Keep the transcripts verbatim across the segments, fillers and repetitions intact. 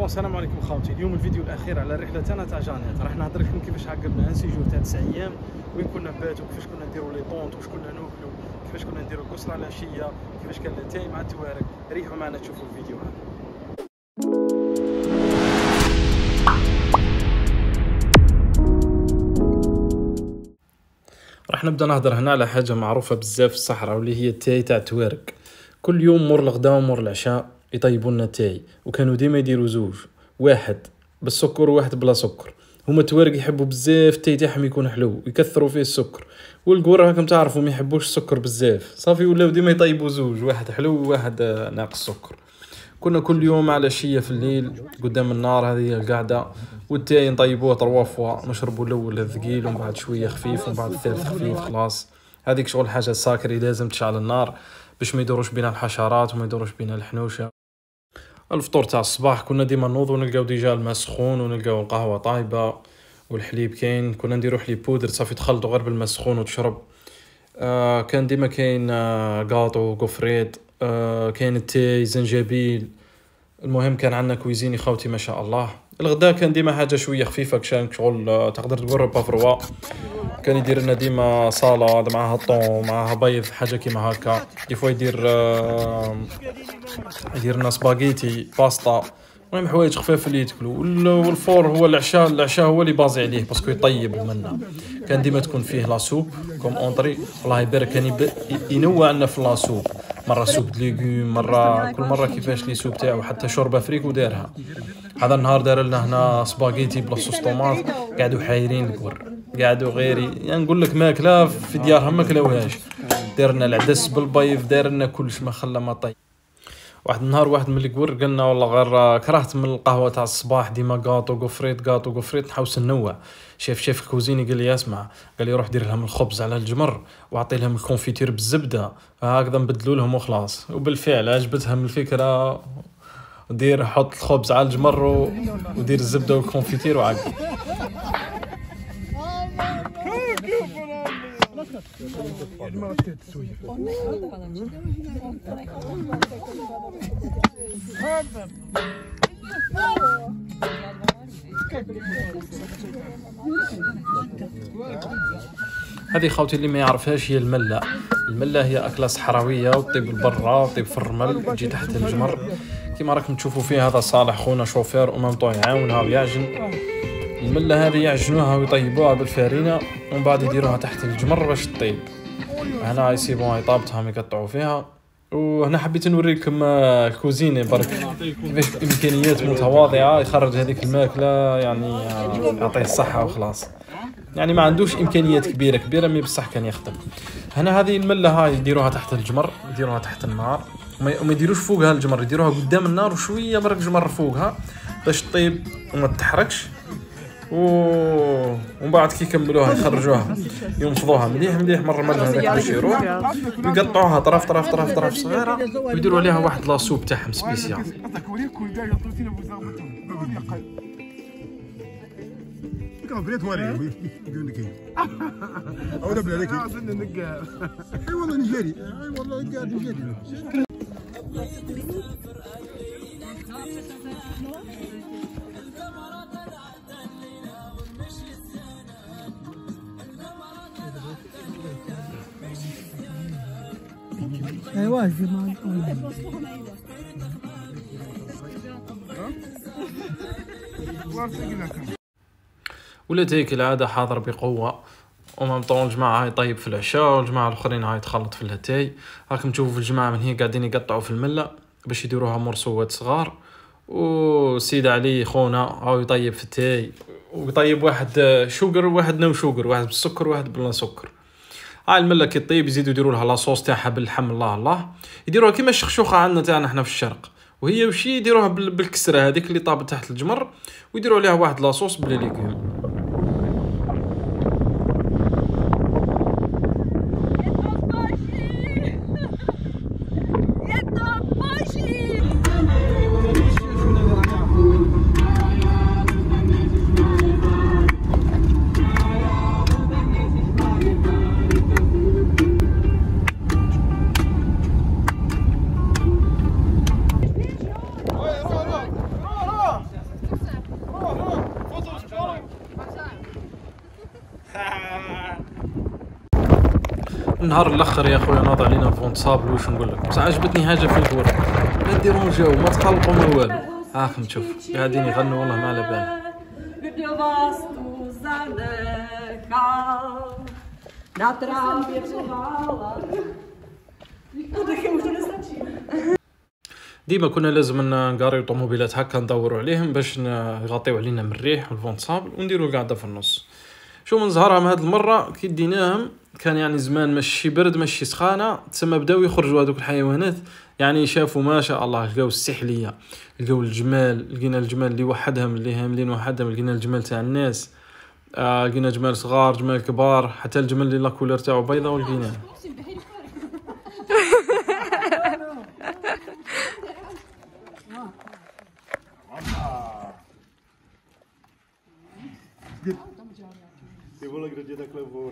السلام عليكم خاوتي. اليوم الفيديو الاخير على الرحله تاعنا تاع جانيت. راح نهضر لكم كيفاش عقبنا ان سيجور تاع تسع ايام، وين كنا نباتوا، كيفاش كنا نديروا لي طونط، واش كنا ناكلوا، كيفاش كنا نديروا الكسره العشيه، كيفاش كان التاي مع التوارق. ريحوا معنا تشوفوا الفيديو هذا. راح نبدا نهضر هنا على حاجه معروفه بزاف في الصحراء، واللي هي التاي تاع التوارق. كل يوم مور الغداء ومور العشاء يطيبوا لنا تاي، وكانوا ديما يديروا زوج، واحد بالسكر وواحد بلا سكر. هما التوارق يحبوا بزاف التاي تاعهم يكون حلو، يكثروا فيه السكر. والقور راكم تعرفوا ما يحبوش السكر بزاف، صافي ولاو ديما يطيبوا زوج، واحد حلو وواحد ناقص سكر. كنا كل يوم على عشيه في الليل قدام النار هذه القعده، والتاي نطيبوه طروا فوا، نشربوا الاول الثقيل ومن بعد شويه خفيف ومن بعد الثالث خفيف. خلاص هذيك شغل حاجه ساكري لازم تشعل النار باش ما يدوروش بينا الحشرات وما يدوروش بينا الحنوشه. الفطور تاع الصباح كنا ديما نوضوا ونلقاو ديجا الماء سخون، ونلقاو القهوه طايبه والحليب كاين. كنا نديرو حليب بودر صافي تخلطوا غير بالماء سخون وتشرب. آه كان ديما كاين آه قاطو قفريت، آه كاين التاي زنجبيل. المهم كان عندنا كويزيني خاوتي ما شاء الله. الغداء كان ديما حاجه شويه خفيفه، كشان شغل آه تقدر تقول ربا فروا. كان يدير لنا ديما سالاد معاها طون معاها بيض حاجه كيما هكا. ديفوا يدير آه يدير لنا سباغيتي باستا. المهم حوايج خفاف اللي يتكلوا. والفور هو العشاء، العشاء هو اللي بازي عليه باسكو يطيب منا. كان ديما تكون فيه لا سوب كوم اونطري، الله يبارك. كان ينوع لنا في لا سوب، مره سوب ليغوم، مره كل مره كيفاش لي سوب تاعو، حتى شوربه فريكو دارها. هذا النهار دار لنا هنا سباغيتي بلا صوص طوماط، قعدوا حايرين الكور، قعدوا غيري يعني نقول لك ماكله في ديارهم ما كلاوهاش. دار لنا العدس بالبيض، دار لنا كلش ما خلى ما طيب. واحد النهار واحد من الكور قالنا والله غير كرهت من القهوه تاع الصباح، ديما قاطو قفريت قاطو قفريت، نحوس ننوع. شيف شيف الكوزيني قال لي اسمع، قال لي روح دير لهم الخبز على الجمر واعطي لهم الكونفيتير بالزبده، هكذا نبدلوا لهم وخلاص. وبالفعل عجبتهم الفكره، ودير حط الخبز على الجمر ودير الزبده والكونفيتير وعقب. هذه خوتي اللي ما يعرفهاش هي المله. المله هي اكله صحراويه وطيب البرا وطيب في الرمل، تجي تحت الجمر كيما راكم تشوفوا فيه. هذا صالح خونا شوفير ومامطو يعاونها ويعجن. المله هذه يعجنوها ويطيبوها بالفارينه ومن بعد يديروها تحت الجمر باش تطيب. هنا يسيبون هاي طابتهم يقطعوا فيها. وهنا حبيت نوريكم الكوزينه برك كيفاش بامكانيات متواضعه يخرج هذيك الماكله، يعني يعطيه الصحه وخلاص. يعني ما عندوش امكانيات كبيره كبيره مي بصح كان يخدم. هنا هذه المله هاي يديروها تحت الجمر، يديروها تحت النار وما يديروش فوقها الجمر، يديروها قدام النار وشويه برك جمر فوقها باش تطيب وما تحرقش. ومن بعد كي يكملوها يخرجوها ينفضوها مليح مليح مره مره هذاك باش يروح، ويقطعوها طرف طرف طرف طرف صغيره، ويديروا عليها واحد لاصوب تاعهم سبيسيال. بريت وري يقول لك ايه اولا بلا لك اي والله نجري، اي والله قاعد نجري. ايوه زي ما ولات هيك العاده حاضر بقوه. ومامطون الجماعه هاي طيب في العشاء، والجماعه الاخرين هاي تخلط في الاتاي. راكم تشوفوا الجماعه من هي قاعدين يقطعوا في المله باش يديروها مرصوات صغار. وسيد علي خونا هاو يطيب في التاي، ويطيب واحد شوكر وواحد نو شوكر، واحد بالسكر وواحد بلا سكر. هاي المله كي طيب يزيدوا يديروا لها لاصوص تاعها باللحم الله الله، يديروها كيما الشخشوخه عندنا تاعنا احنا في الشرق، وهي وشي يديروها بالكسره هذيك اللي طابت تحت الجمر، ويديروا عليها واحد لاصوص بلا ليغوم. النهار الاخر يا خويا ناض علينا الفونت صابل. واش نقول لك بصح عجبتني حاجه في الورد، ما ديرونجاو ما تقلقوا ما والو. هاكم تشوف قاعدين يغنوا والله ما على بالهم. ديما كنا لازم نقاريو طوموبيلات هكا ندوروا عليهم باش يغطيو علينا من الريح والفونت صابل ونديروا القعده في النص. شو من زهرهم هاد المره كي ديناهم كان يعني زمان ماشي برد ماشي سخانه، تسمى بداو يخرجوا هذوك الحيوانات. يعني شافوا ما شاء الله، لقاو السحليه، لقاو الجمال، لقينا الجمال اللي وحدهم اللي هاملين وحدهم، لقينا الجمال تاع الناس، آه لقينا جمال صغار جمال كبار، حتى الجمال اللي لاكولور تاعو بيضه ولقيناه. يقول لك رجيتك لفور.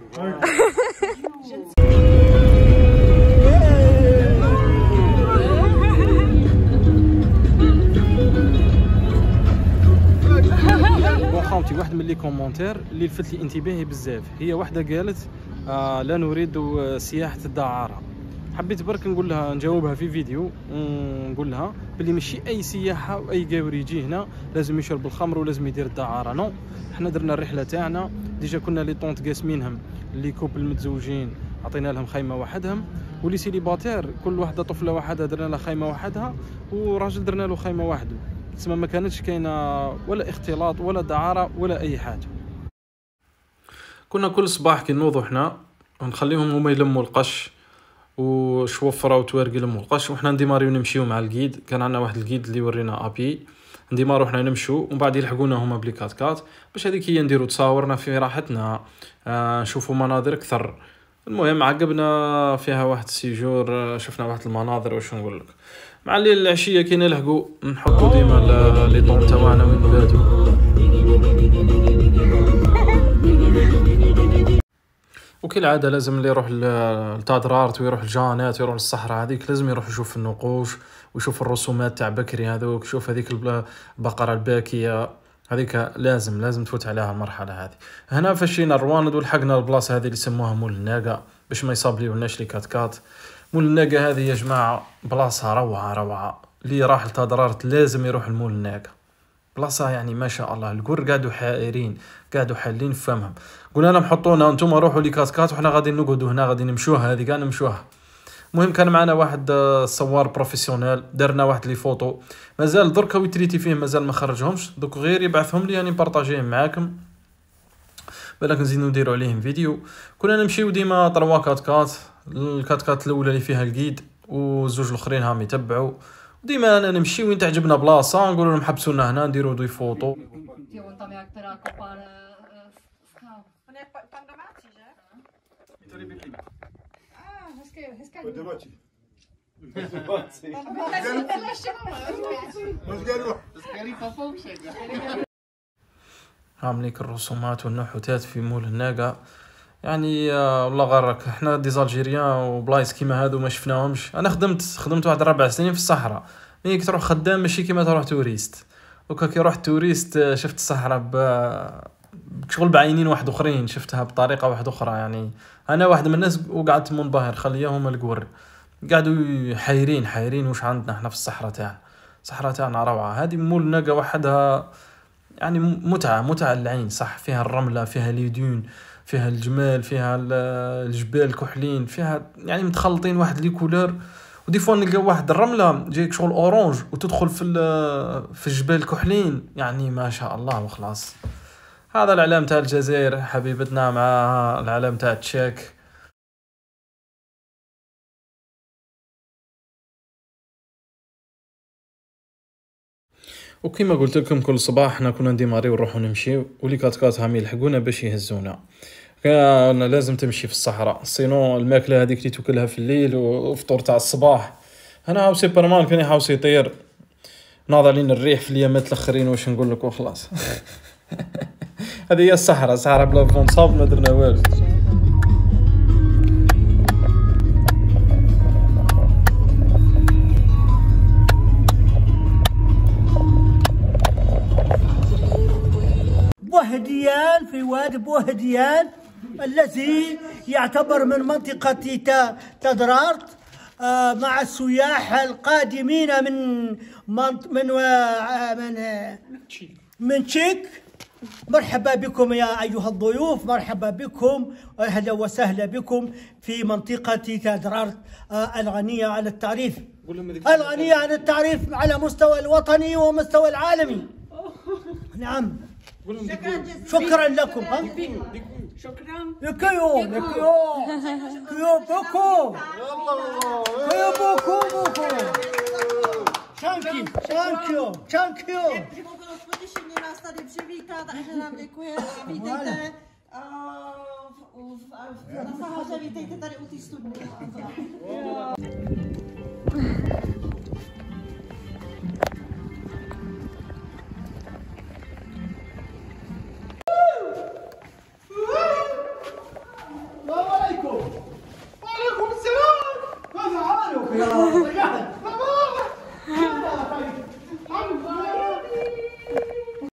خاوتي واحد من لي كومونتير اللي لفت لي انتباهي بزاف، هي واحده قالت آه لا نريد سياحه الدعاره. حبيت برك نقول لها نجاوبها في فيديو ونقول لها بلي ماشي اي سياحه واي قاوري يجي هنا لازم يشرب الخمر ولازم يدير الدعاره. نو، حنا درنا الرحله تاعنا ديجا، كنا لي طونط قاسمينهم، اللي كوبل متزوجين عطينا لهم خيمه وحدهم، واللي سيليباتير كل واحده طفله وحدها درنا لها خيمه وحدها، وراجل درنا له خيمه وحده. تسمى ما كانتش كاينه ولا اختلاط ولا دعاره ولا اي حاجه. كنا كل صباح كي نوضوا حنا ونخليهم هما يلموا القش وشوفره وتوارق يلموا القش، وحنا نديماريو نمشيو مع الجيد. كان عندنا واحد الجيد اللي يورينا ابي، نديمارو حنا نمشيو ومن بعد يلحقونا هما بلي كات كات باش هذيك هي نديرو تصاورنا في راحتنا، آه نشوفوا مناظر اكثر. المهم عقبنا فيها واحد السيجور، شفنا واحد المناظر. واش نقول لك، مع الليل العشيه كي نلحقوا نحطوا ديما لي طون تاعنا وين نباتوا. وكالعاده لازم اللي يروح للتادرارت ويروح الجانات ويروح للصحراء هذيك لازم يروح يشوف النقوش ويشوف الرسومات تاع بكري هذوك، يشوف هذيك البقره الباكيه هذيك، لازم لازم تفوت عليها المرحله هذه. هنا فشينا الرواند ولحقنا البلاصه هذه اللي يسموها مول الناقه باش ما يصابليوناش لي كات كات. مول الناقه هذه يا جماعه بلاصه روعه روعه، اللي راح لتادرارت لازم يروح المول الناقه. بلاصه يعني ما شاء الله، القر قاعدوا حائرين قاعدوا حالين في فمهم. قلنا لهم حطونا انتم روحوا لي كات كات وحنا غادي نقعدوا هنا غادي نمشوها هذه كاع نمشوها. المهم كان معنا واحد صوار بروفيسيونيل، درنا واحد لي فوتو، مازال دركا ويتريتي فيه مازال ما خرجهمش، دوك غير يبعثهم لي يعني نبارطاجيهم معاكم بالك نزيدو نديرو عليهم فيديو. كنا نمشيو ديما طروا كات كات، الكات كات الاولى اللي فيها الجيد وزوج الاخرين هام يتبعوا. ديما انا نمشي وين تعجبنا بلاصه نقول لهم حبسونا هنا نديرو دوي فوتو. عامليك الرسومات والنحوتات في مول الناقه يعني والله غرك. احنا ديزالجيريان وبلايص كيما هادو ما شفناهمش. انا خدمت خدمت واحد ربع سنين في الصحراء، ملي تروح خدام ماشي كيما تروح توريست. دوكا كي رحت توريست شفت الصحراء بشغل بعينين واحد اخرين، شفتها بطريقه واحده اخرى. يعني انا واحد من الناس وقعدت منبهر، خليهم القور قاعدوا حايرين حايرين واش عندنا احنا في الصحراء تاعنا. الصحراء تاعنا روعه. هذه مول الناقه وحدها يعني متعه متعه للعين، صح فيها الرمله فيها ليدون فيها الجمال فيها الجبال كحلين فيها يعني متخلطين واحد لي كولور. ودي فوا نلقى واحد الرمله جايك شغل اورانج وتدخل في في الجبال كحلين، يعني ما شاء الله وخلاص. هذا العلام تاع الجزائر حبيبتنا مع العلام تاع تشاك. وكما قلت لكم كل صباح احنا كنا نديماريو ونروحو نمشيو ولي كات كات هم يلحقونا باش يهزونا. كان لازم تمشي في الصحراء سينو الماكله هذيك اللي تاكلها في الليل وفطور تاع الصباح. انا هاو سوبرمان كان يحاوس يطير ناض علينا الريح في اليامات الاخرين. واش نقول لك وخلاص. هذه هي الصحراء، صحراء بلا فون صاب ما درنا والو. بوهديان في واد بوهديان الذي يعتبر من منطقة تدرارت مع السياح القادمين من من من من, من تشيك. مرحبا بكم يا أيها الضيوف، مرحبا بكم، أهلا وسهلا بكم في منطقة تدرارت الغنية عن التعريف، الغنية عن التعريف على مستوى الوطني ومستوى العالمي. نعم، شكرا لكم. شكرا لكيو لكيو كيو بوكو كيو بوكو بوكو. Thank you, thank you, thank you. Mogę odpowiedzieć nie na stary przywita, także nam dziękuję. Witajcie w, w, w, w, na Saharze, witajcie tutaj u tej studni.